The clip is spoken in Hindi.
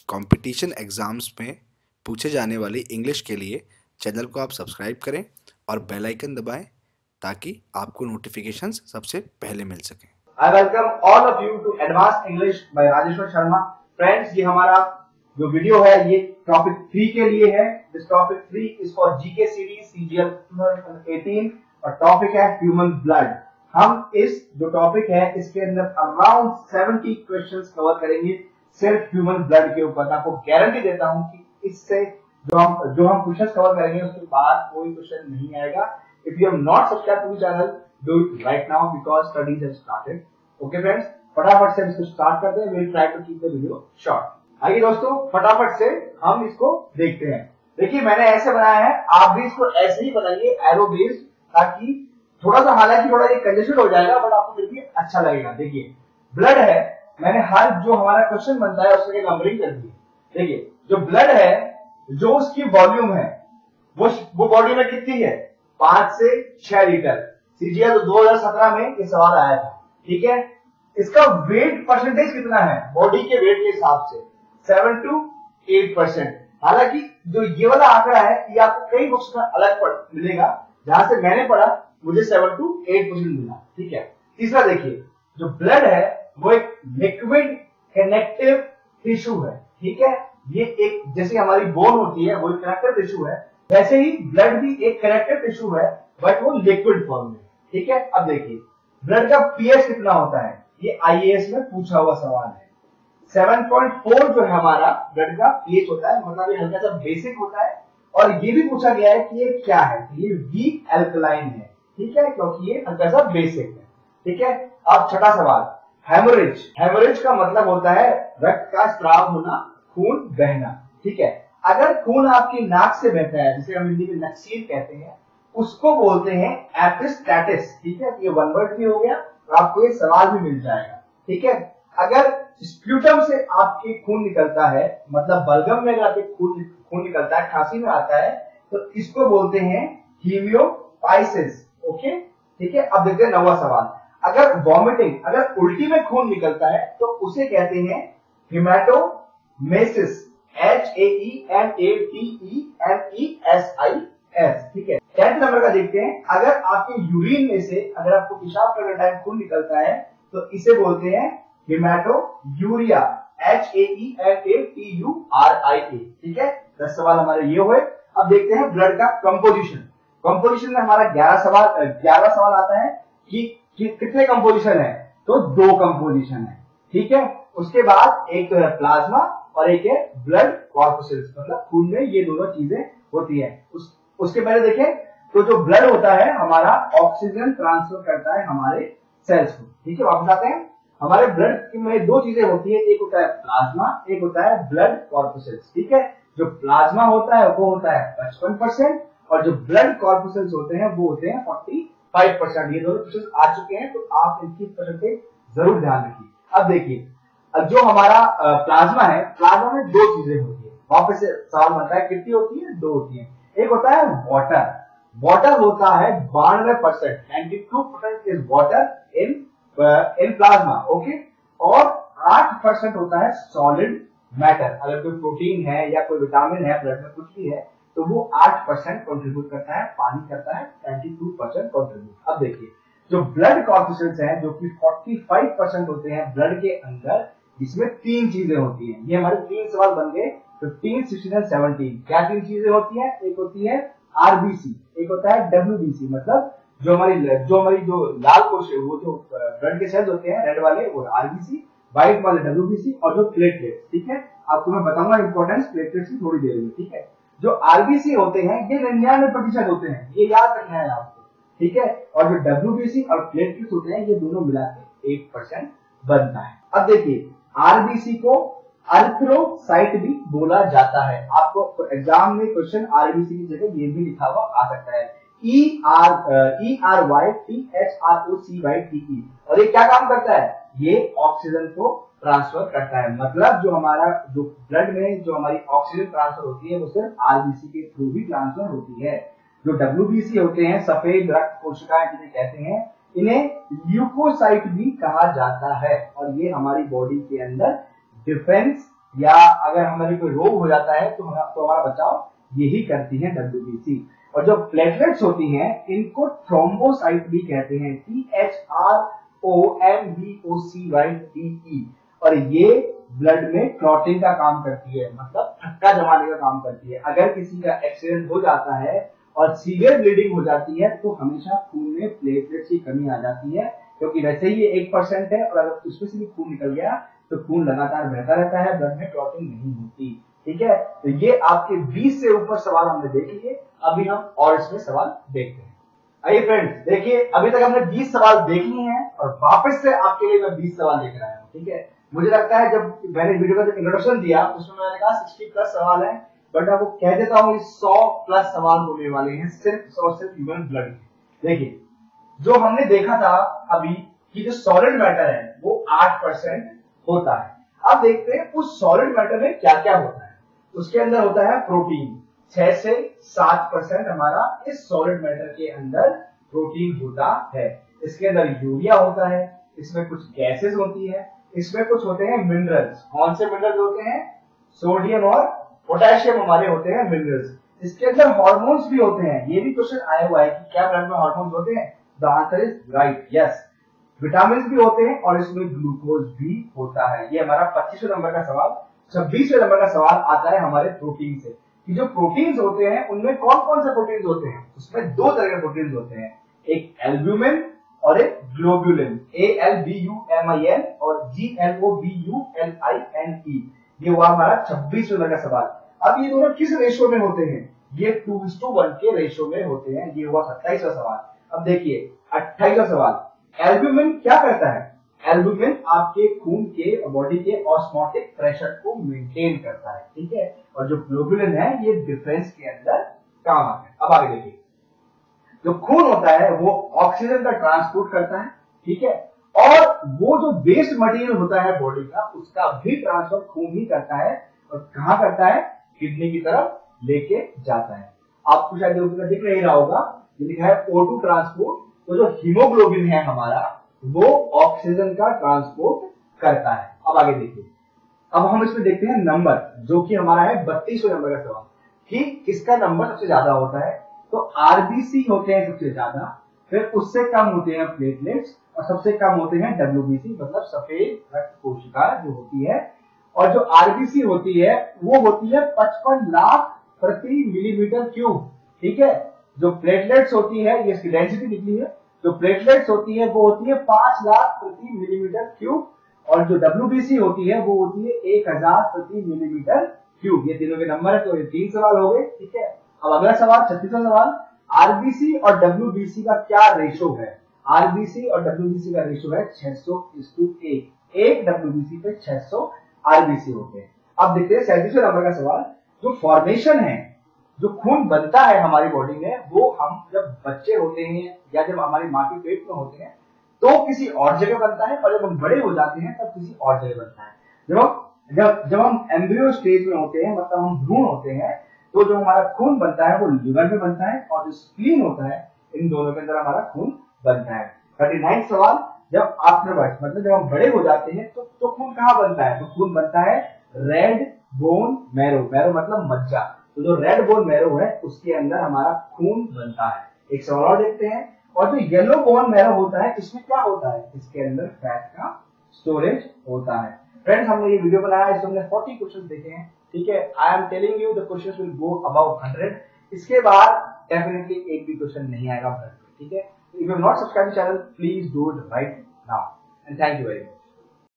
कंपटीशन एग्ज़ाम्स में पूछे जाने वाली इंग्लिश के लिए चैनल को आप सब्सक्राइब करें और बेल आइकन दबाएं ताकि आपको नोटिफिकेशंस सबसे पहले मिल सकें। I welcome all of you to Advanced English by Rajeshwar Sharma. Friends, ये हमारा जो वीडियो है ये टॉपिक 3 के लिए है। This topic 3 is for GK series CGL 2018 और टॉपिक है ह्यूमन ब्लड। हम इस जो टॉपिक है इसके अंदर अराउंड 70 क्वेश्चंस कवर करेंगे सिर्फ ह्यूमन ब्लड के ऊपर। आपको गारंटी देता हूं कि इससे जो हम क्वेश्चंस कवर करेंगे उसके बाद कोई क्वेश्चन नहीं आएगा। If you have not subscribe to the channel, do it right now because studies have started. Okay friends, फटाफट से इसको स्टार्ट करते हैं। we'll try to keep the video short. आइए दोस्तों, फटाफट से हम इसको देखते हैं। देखिए, मैंने ऐसे बनाया है, आप भी इसको ऐसे ही बनाइए एरो बेस्ड, ताकि थोड़ा सा, हालांकि थोड़ा ये कंजेस्टेड हो जाएगा बट आपको फिर भी अच्छा लगेगा। देखिए, ब्लड है, मैंने हर जो हमारा क्वेश्चन बनता है उसके नंबरिंग कर दी। देखिए, जो ब्लड है, जो उसकी वॉल्यूम है वो बॉडी में कितनी है? 5 से 6 लीटर। CGL 2017 में ये सवाल आया था, ठीक है। इसका वेट परसेंटेज कितना है बॉडी के वेट के हिसाब से? 7 to 8%। हालांकि जो ये वाला आंकड़ा है ये आपको कई बुक्स में अलग मिलेगा, जहां से मैंने पढ़ा मुझे 7 to 8% मिला, ठीक है। तीसरा देखिए, जो ब्लड है वो एक लिक्विड कनेक्टिव टिश्यू है, ठीक है। ये एक, जैसे हमारी बोन होती है वो एक कनेक्टिव टिश्यू है, वैसे ही ब्लड भी एक कनेक्टिव टिश्यू है बट वो लिक्विड फॉर्म में, ठीक है। अब देखिए, ब्लड का पीएच कितना होता है? ये आईएएस में पूछा हुआ सवाल है। 7.4 जो है हमारा ब्लड का पीएच होता है, मतलब ये हल्का सा बेसिक होता है। और ये भी पूछा गया है कि ये क्या है? ये वीक एल्कलाइन है, ठीक है, क्योंकि ये हल्का सा बेसिक है, ठीक है। अब छठा सवाल, हेमोरेज। हेमोरेज का मतलब होता है रक्त का स्राव होना, खून बहना, ठीक है। अगर खून आपकी नाक से बहता है, जिसे हम हिंदी में नक्सीर कहते हैं, उसको बोलते हैं एपिस्टैटिस, ठीक है। ये वन वर्ड भी हो गया और आपको ये सवाल भी मिल जाएगा, ठीक है। अगर स्प्यूटम से आपके खून निकलता है, मतलब बलगम में अगर खून निकलता है, खांसी में आता है, तो इसको बोलते हैं हीमियोपाइसिस, ओके, ठीक है। अब देखते हैं 9वां सवाल, अगर वॉमिटिंग, अगर उल्टी में खून निकलता है तो उसे कहते हैं हेमाटोमेसिस, HAEMATEMESIS, ठीक है। 10th नंबर का देखते हैं, अगर आपके यूरिन में से, अगर आपको पेशाब करने टाइम खून निकलता है तो इसे बोलते हैं हेमाटोयूरिया, HAEMATURIA, ठीक है। 10 सवाल हमारे ये हुए। अब देखते हैं ब्लड का कंपोजिशन। कंपोजिशन में हमारा 11 सवाल आता है कि कितने कंपोजिशन है? तो 2 कंपोजिशन है, ठीक है। उसके बाद एक तो है प्लाज्मा और एक है ब्लड कॉर्पसेल्स, मतलब खून में ये दोनों चीजें होती है। उसके पहले देखें तो जो ब्लड होता है हमारा ऑक्सीजन ट्रांसफर करता है हमारे सेल्स को, ठीक है। वापस आते हैं, हमारे ब्लड में 2 चीजें होती है, एक होता है प्लाज्मा, एक होता है ब्लड कॉर्पसेल्स, ठीक है। जो प्लाज्मा होता है वो होता है 55% और जो ब्लड कॉर्पसेल्स होते हैं वो होते हैं 45%। ये दोनों क्वेश्चन आ चुके हैं, तो आप इनकी परसेंटेज जरूर ध्यान रखिए। अब देखिए, जो हमारा प्लाज्मा है, प्लाज्मा में 2 चीजें होती है। वापस से सवाल बनता है, कितनी होती है? 2 होती है। एक होता है वाटर, वाटर होता है 92%, 92% is water in plasma, okay. और 8% होता है सॉलिड मैटर। अगर कोई प्रोटीन है या कोई विटामिन है ब्लड में, कुछ भी है, तो वो 8% कंट्रीब्यूट करता है, पानी करता है 92% कंट्रीब्यूट। अब देखिए, जो ब्लड कॉर्पसेल्स हैं जो कि 45% होते हैं ब्लड के अंदर, इसमें 3 चीजें होती हैं। ये हमारे 3 सवाल बन गए, 15, 16 और 17। क्या 3 चीजें होती हैं? एक होती है आरबीसी, एक होता है डब्ल्यूबीसी, मतलब जो हमारी जो लाल कोशिका, वो जो ब्लड के सेल्स होते हैं रेड वाले, वो आरबीसी, व्हाइट वाले डब्ल्यूबीसी, और जो प्लेटलेट्स, ठीक है। आपको मैं बताऊंगा इंपॉर्टेंस प्लेटलेट्स की थोड़ी देर में, ठीक है। जो आरबीसी होते हैं ये 99% होते हैं, ये याद रखना है आपको, ठीक है। और जो डब्ल्यूबीसी और प्लेटलेट्स होते हैं ये दोनों मिलाकर 1% बनता है। अब देखिए, आरबीसी को अरिथ्रोसाइट भी बोला जाता है। आपको एग्जाम में क्वेश्चन आरबीसी की जगह ये भी लिखा हुआ आ सकता है, ERYTHROCYTE। और ये क्या काम करता है? ये ऑक्सीजन को ट्रांसफर करता है, मतलब जो हमारा जो ब्लड में जो हमारी ऑक्सीजन ट्रांसफर होती है वो सिर्फ आरबीसी के थ्रू ही ट्रांसफर होती है। जो डब्ल्यूबीसी होते हैं, सफेद रक्त कोशिकाएं जिन्हें कहते हैं, इन्हें ल्यूकोसाइट भी कहा जाता है। और ये हमारी बॉडी के अंदर डिफेंस या अगर हमारे कोई रोग हो जाता है तो हमारा बचाव यही करती है WBC। और जो प्लेटलेट्स होती हैं इनको थ्रोम्बोसाइट भी कहते हैं, THROMBOCYTE। और ये ब्लड में क्लॉटिंग का काम करती है, मतलब थक्का जमाने का काम करती है। अगर किसी का एक्सीडेंट हो जाता है और सीवियर ब्लीडिंग हो जाती है तो हमेशा खून में प्लेटलेट्स की कमी आ जाती है, क्योंकि वैसे ही ये 1% है और अगर उसमें से भी खून निकल गया तो खून लगातार बहता रहता है, ब्लड में क्लॉटिंग नहीं होती। ठीक है, तो ये आपके 20 से ऊपर सवाल हमने देख लिए। अभी हम और इसमें सवाल देखते हैं। आइए फ्रेंड्स, देखिए अभी तक हमने 20 सवाल देख लिए हैं और वापस से आपके लिए मैं 20 सवाल लेकर आया हूँ। ठीक है, मुझे लगता है जब मैंने वीडियो का जो इंट्रोडक्शन दिया उसमें मैंने कहा 60 प्लस सवाल है, बट आपको कह देता हूँ 100 प्लस सवाल होने वाले हैं सिर्फ और सिर्फ ह्यूमन ब्लड के। देखिए जो हमने देखा था अभी कि जो सॉलिड मैटर है वो 8% होता है। अब देखते हैं उस सॉलिड मैटर में क्या क्या होता है। उसके अंदर होता है प्रोटीन, 6 से 7% हमारा इस सॉलिड मैटर के अंदर प्रोटीन होता है। इसके अंदर यूरिया होता है, इसमें कुछ गैसेस होती है, इसमें कुछ होते हैं मिनरल्स। कौन से मिनरल्स होते हैं? सोडियम और पोटेशियम हमारे होते हैं मिनरल्स। इसके अंदर हार्मोन्स भी होते हैं। ये भी क्वेश्चन आया हुआ है कि क्या ब्लड में हार्मोन्स होते हैं? The answer is right, yes. Vitamin भी होते हैं और इसमें ग्लूकोज भी होता है। ये हमारा 25वें नंबर का सवाल। 26वें नंबर का सवाल आता है हमारे प्रोटीन से कि जो प्रोटीन्स होते हैं उनमें कौन कौन से प्रोटीन्स होते हैं। उसमें दो तरह के प्रोटीन्स होते हैं, एक एल्ब्यूमिन और एक ग्लोबुलिन, ALBUMIN और GLOBULINE। ये हुआ हमारा 26वें नंबर का सवाल। अब ये दोनों किस रेशियो में होते हैं? ये 2:1 के रेशियो में होते हैं। ये हुआ 27वां सवाल। अब देखिए 28वां सवाल, एल्ब्यूमिन क्या करता है? एल्ब्यूमिन आपके खून के बॉडी के ऑस्मोटिक प्रेशर को मेंटेन करता है। ठीक है, और जो ग्लोबुलिन है ये डिफेंस के अंदर काम आता है। अब आगे देखिए, जो खून होता है वो ऑक्सीजन का ट्रांसपोर्ट करता है। ठीक है, और वो जो वेस्ट मटेरियल होता है बॉडी का उसका भी ट्रांसफर खून ही करता है। और कहां करता है? किडनी की तरफ लेके जाता है। आपको शायद दिख नहीं रहा होगा, ये लिखा है O2 ट्रांसपोर्ट। तो जो हीमोग्लोबिन है हमारा वो ऑक्सीजन का ट्रांसपोर्ट करता है। अब आगे देखिए, अब हम इसमें देखते हैं नंबर, जो कि हमारा है 32वें नंबर का सवाल कि किसका नंबर सबसे ज्यादा होता है। तो आरबीसी होते हैं सबसे ज्यादा, फिर उससे कम होते हैं प्लेटलेट्स और सबसे कम होते हैं WBC, मतलब सफेद रक्त कोशिका जो होती है। और जो आरबीसी होती है वो होती है 55 लाख प्रति मिलीमीटर क्यूब। ठीक है, जो प्लेटलेट्स होती है, ये इसकी डेंसिटी निकली है, जो प्लेटलेट्स होती है वो होती है 5 लाख प्रति मिलीमीटर क्यूब और जो WBC होती है वो होती है 1000 प्रति मिलीमीटर क्यूब। ये तीनों के नंबर है, तो ये 3 सवाल हो गए। ठीक है, अब अगला सवाल 36वां सवाल, आरबीसी और WBC का क्या रेशो है? आरबीसी और WBC का रेशो है 600:1। 1 WBC पे 600 आरबीसी होते हैं। अब देखते हैं 37वें नंबर का सवाल, जो फॉर्मेशन है, जो खून बनता है हमारी बॉडी में, वो हम जब बच्चे होते हैं या जब हमारी माँ के पेट में होते हैं तो किसी और जगह बनता है, और जब हम बड़े हो जाते हैं तब किसी और जगह बनता है। जब हम एम्ब्रियो स्टेज में होते हैं, मतलब हम भ्रूण होते हैं, तो जो हमारा खून बनता है वो लिवर में बनता है, और जो स्प्लीन होता है इन दोनों के अंदर हमारा खून बनता है। 39वां सवाल, जब आफ्टरवर्ड, मतलब जब हम बड़े हो जाते हैं तो खून कहाँ बनता है? तो खून बनता है रेड बोन मैरो। मैरो मतलब मज्जा। तो जो रेड बोन मैरो है उसके अंदर हमारा खून बनता है। एक सवाल और देखते हैं, और जो येलो बोन मैरो होता है इसमें क्या होता है? इसके अंदर फैट का स्टोरेज होता है। फ्रेंड्स, हमने ये वीडियो बनाया, इसमें हमने 40 क्वेश्चन देखे हैं। ठीक है, I am telling you the questions will go about 100। इसके बाद डेफिनेटली एक भी क्वेश्चन नहीं आएगा। ठीक है, if you have not subscribe the channel, please do it right now, and thank you very much.